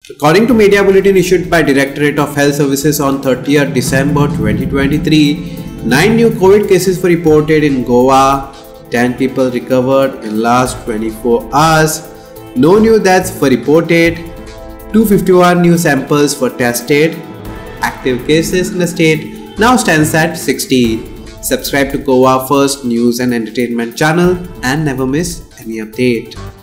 According to media bulletin issued by Directorate of Health Services on 30th December 2023, 9 new COVID cases were reported in Goa, 10 people recovered in last 24 hours, no new deaths were reported, 251 new samples were tested, active cases in the state now stands at 60. Subscribe to Goa First News and Entertainment channel and never miss any update.